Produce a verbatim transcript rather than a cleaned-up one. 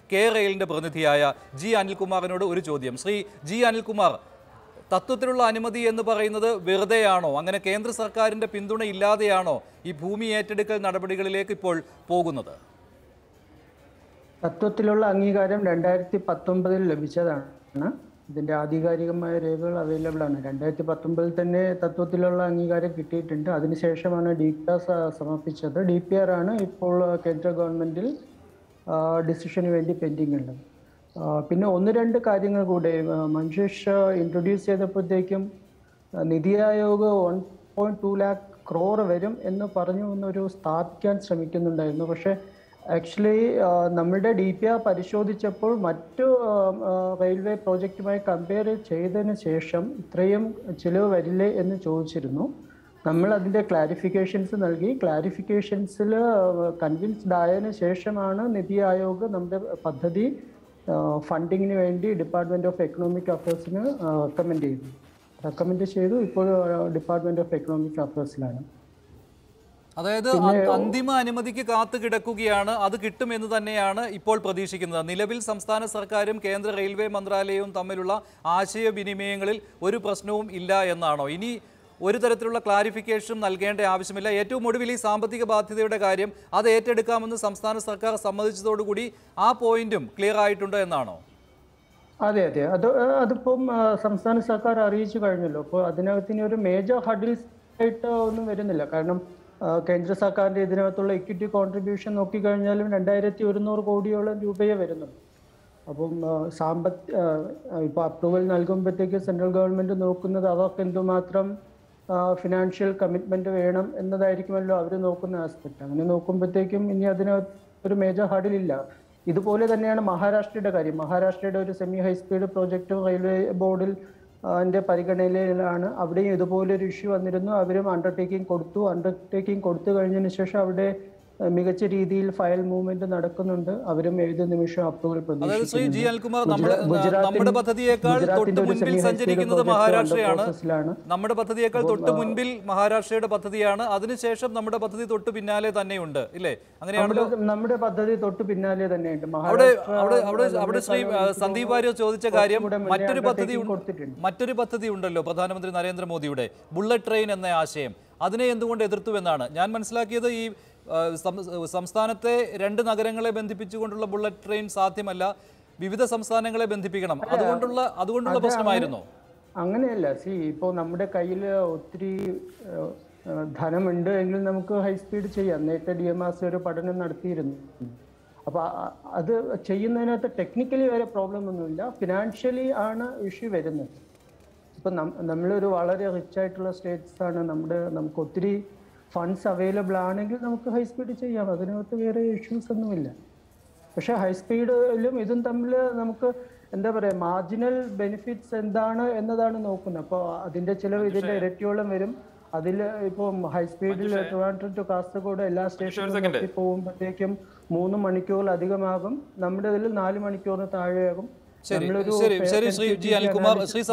K റെയിലിൻ്റെ പ്രതിനിധിയായ G അനിൽകുമാറിനോട് ഒരു ചോദ്യം. Shri G Anilkumar, തത്വത്തിലുള്ള അനുമതി എന്ന് പറയുന്നത് വെറുതെയാണോ? അങ്ങനെ കേന്ദ്ര സർക്കാരിൻ്റെ പിന്തുണ ഇല്ലാതെയാണോ ഈ ഭൂമി ഏറ്റെടുക്കൽ നടപടികളിലേക്ക് ഇപ്പോൾ പോകുന്നത്? തത്വത്തിലുള്ള അംഗീകാരം രണ്ടായിരത്തി പത്തൊമ്പതിൽ ലഭിച്ചതാണ്. ഇതിൻ്റെ ആധികാരികമായ രേഖകൾ അവൈലബിൾ ആണ്. രണ്ടായിരത്തി പത്തൊമ്പതിൽ തന്നെ തത്വത്തിലുള്ള അംഗീകാരം കിട്ടിയിട്ടുണ്ട്. അതിനുശേഷമാണ് ഡി പി ആർ സമർപ്പിച്ചത്. ഡി പി ആർ ആണ് ഇപ്പോൾ കേന്ദ്ര ഗവൺമെൻറ്റിൽ ഡിസിഷന് വേണ്ടി പെൻഡിങ് ഉള്ളത്. പിന്നെ ഒന്ന് രണ്ട് കാര്യങ്ങൾ കൂടെ മഞ്ജുഷ് ഇൻട്രൊഡ്യൂസ് ചെയ്തപ്പോഴത്തേക്കും NITI Aayog one point two lakh crore വരും എന്ന് പറഞ്ഞു എന്നൊരു സ്ഥാപിക്കാൻ ശ്രമിക്കുന്നുണ്ടായിരുന്നു. പക്ഷേ ആക്ച്വലി നമ്മുടെ ഡി പി ആർ പരിശോധിച്ചപ്പോൾ മറ്റു റെയിൽവേ പ്രോജക്റ്റുമായി കമ്പയർ ചെയ്തതിന് ശേഷം ഇത്രയും ചിലവ് വരില്ലേ എന്ന് ചോദിച്ചിരുന്നു. നമ്മൾ അതിൻ്റെ ക്ലാരിഫിക്കേഷൻസ് നൽകി. ക്ലാരിഫിക്കേഷൻസിൽ കൺവിൻസ്ഡ് ആയതിനു ശേഷമാണ് നിതി ആയോഗ് നമ്മുടെ പദ്ധതി ഫണ്ടിങ്ങിന് വേണ്ടി ഡിപ്പാർട്ട്മെൻറ്റ് ഓഫ് എക്കണോമിക് അഫയേഴ്സിന് റെക്കമെൻഡ് ചെയ്തു റെക്കമെൻഡ് ചെയ്തു ഇപ്പോൾ ഡിപ്പാർട്ട്മെൻറ്റ് ഓഫ് എക്കണോമിക് അഫയേഴ്സിലാണ്. അതായത് അന്തിമ അനുമതിക്ക് കാത്തു കിടക്കുകയാണ്. അത് കിട്ടുമെന്ന് തന്നെയാണ് ഇപ്പോൾ പ്രതീക്ഷിക്കുന്നത്. നിലവിൽ സംസ്ഥാന സർക്കാരും കേന്ദ്ര റെയിൽവേ മന്ത്രാലയവും തമ്മിലുള്ള ആശയവിനിമയങ്ങളിൽ ഒരു പ്രശ്നവും ഇല്ല എന്നാണോ? ഇനി ഒരു തരത്തിലുള്ള ക്ലാരിഫിക്കേഷൻ നൽകേണ്ട ആവശ്യമില്ല. ഏറ്റവും ഒടുവിൽ ഈ സാമ്പത്തിക ബാധ്യതയുടെ കാര്യം അത് ഏറ്റെടുക്കാമെന്ന് സംസ്ഥാന സർക്കാർ സമ്മതിച്ചതോടുകൂടി ആ പോയിന്റും ക്ലിയർ ആയിട്ടുണ്ട് എന്നാണോ? അതെ അതെ അത് അതിപ്പം സംസ്ഥാന സർക്കാർ അറിയിച്ചു കഴിഞ്ഞല്ലോ. അപ്പോൾ അതിനകത്തിന് ഒരു മേജർ ഹഡിൽസ് ആയിട്ട് ഒന്നും വരുന്നില്ല. കാരണം കേന്ദ്ര സർക്കാരിൻ്റെ ഇതിനകത്തുള്ള ഇക്വിറ്റി കോൺട്രിബ്യൂഷൻ നോക്കിക്കഴിഞ്ഞാലും രണ്ടായിരത്തി ഒരുന്നൂറ് കോടിയോളം രൂപയെ വരുന്നുണ്ട്. അപ്പം സാമ്പത്തിക ഇപ്പോൾ അപ്രൂവൽ നൽകുമ്പോഴത്തേക്ക് സെൻട്രൽ ഗവൺമെൻറ് നോക്കുന്നത് അവർക്ക് എന്തുമാത്രം ഫിനാൻഷ്യൽ കമ്മിറ്റ്മെൻറ്റ് വേണം എന്നതായിരിക്കുമല്ലോ അവർ നോക്കുന്ന ആസ്പെക്റ്റ്. അങ്ങനെ നോക്കുമ്പോഴത്തേക്കും ഇനി അതിനകത്ത് ഒരു മേജർ ഹഡിലില്ല. ഇതുപോലെ തന്നെയാണ് മഹാരാഷ്ട്രയുടെ കാര്യം. മഹാരാഷ്ട്രയുടെ ഒരു സെമി ഹൈസ്പീഡ് പ്രോജക്റ്റ് റെയിൽവേ ബോർഡിൽ അതിൻ്റെ പരിഗണനയിലാണ്. അവിടെയും ഇതുപോലൊരു ഇഷ്യൂ വന്നിരുന്നു. അവരും അണ്ടർടേക്കിംഗ് കൊടുത്തു. അണ്ടർടേക്കിംഗ് കൊടുത്തു കഴിഞ്ഞതിന് ശേഷം അവിടെ മികച്ച രീതിയിൽ ഫയൽ മൂവ്മെന്റ് നടക്കുന്നുണ്ട്. അവരും ഏത് നിമിഷം അപ്രൂവൽ പ്രതീക്ഷിക്കുന്നു. നമ്മുടെ പദ്ധതിയേക്കാൾ തൊട്ട് മുൻപിൽ സഞ്ചരിക്കുന്നത് മഹാരാഷ്ട്രയാണ്. നമ്മുടെ പദ്ധതിയേക്കാൾ തൊട്ട് മുൻപിൽ മഹാരാഷ്ട്രയുടെ പദ്ധതിയാണ്. അതിനുശേഷം നമ്മുടെ പദ്ധതി തൊട്ട് പിന്നാലെ തന്നെയുണ്ട്, ഇല്ലേ? അങ്ങനെയാണല്ലോ. നമ്മുടെ പദ്ധതി തൊട്ട് പിന്നാലെ തന്നെയുണ്ട്. അവിടെ അവിടെ അവിടെ അവിടെ ശ്രീ സന്ദീപ് വാര്യർ ചോദിച്ച കാര്യം, മറ്റൊരു പദ്ധതി മറ്റൊരു പദ്ധതി ഉണ്ടല്ലോ പ്രധാനമന്ത്രി നരേന്ദ്രമോദിയുടെ, ബുള്ളറ്റ് ട്രെയിൻ എന്ന ആശയം. അതിനെ എന്തുകൊണ്ട് എതിർത്തുവെന്നാണ് ഞാൻ മനസ്സിലാക്കിയത്. ഈ സംസ്ഥാനത്തെ രണ്ട് നഗരങ്ങളെ ബന്ധിപ്പിച്ചുകൊണ്ടുള്ള ബുള്ളറ്റ് ട്രെയിൻ സാധ്യമല്ല, വിവിധ സംസ്ഥാനങ്ങളെ ബന്ധിപ്പിക്കണം. അതുകൊണ്ടുള്ള അതുകൊണ്ടുള്ള പ്രശ്നമായിരുന്നു. അങ്ങനെയല്ല. സി ഇപ്പോൾ നമ്മുടെ കയ്യിൽ ഒത്തിരി ധനമുണ്ട് എങ്കിൽ നമുക്ക് ഹൈസ്പീഡ് ചെയ്യാം. നേരത്തെ ഡി എം ആർ സി ഒരു പഠനം നടത്തിയിരുന്നു. അപ്പോൾ അത് ചെയ്യുന്നതിനകത്ത് ടെക്നിക്കലി വരെ പ്രോബ്ലം ഒന്നുമില്ല. ഫിനാൻഷ്യലി ആണ് ഇഷ്യൂ വരുന്നത്. ഇപ്പം നമ്മളൊരു വളരെ റിച്ച് ആയിട്ടുള്ള സ്റ്റേറ്റ്സ് ആണ്. നമ്മുടെ നമുക്ക് ഒത്തിരി ഫണ്ട്സ് അവൈലബിൾ ആണെങ്കിൽ നമുക്ക് ഹൈ സ്പീഡ് ചെയ്യാം. അതിനകത്ത് വേറെ ഇഷ്യൂസ് ഒന്നുമില്ല. പക്ഷേ ഹൈ സ്പീഡിലും ഇതും തമ്മിൽ നമുക്ക് എന്താ പറയുക, മാർജിനൽ ബെനിഫിറ്റ്സ് എന്താണ് എന്നതാണ് നോക്കുന്നത്. അപ്പോൾ അതിൻ്റെ ചിലവ് ഇതിൻ്റെ ഇരട്ടിയോളം വരും. അതിൽ ഇപ്പോൾ ഹൈ സ്പീഡിൽ ട്രിവാൻഡ്രം ടു കാസർഗോഡ് എല്ലാ സ്റ്റേഷനിലും പോകുമ്പോഴത്തേക്കും മൂന്ന് മണിക്കൂറിലധികമാകും. നമ്മുടെ ഇതിൽ നാല് മണിക്കൂറിന് താഴെയാകും. നമ്മളൊരു